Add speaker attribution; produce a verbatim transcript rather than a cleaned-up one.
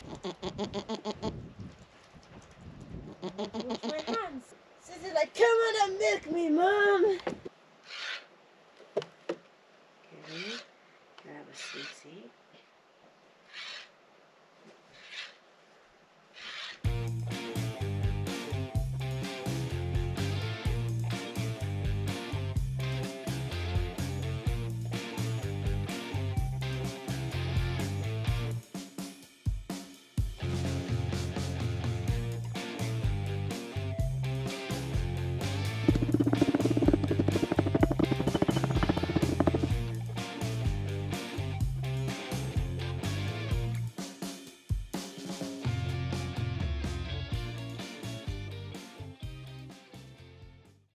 Speaker 1: Wash my hands. Susie's like, come on and milk me, Mom. Okay, grab a Susie.